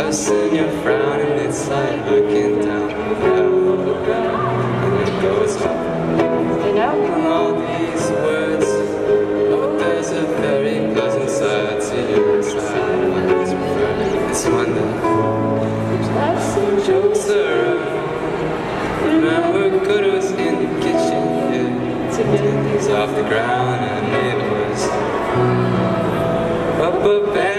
Just in your frown and it's like looking down. And it goes up. And all these words, oh, there's a very pleasant side to your side. It's one that jokes around. Remember good was in the kitchen, yeah. Things off the ground and it was up a bed.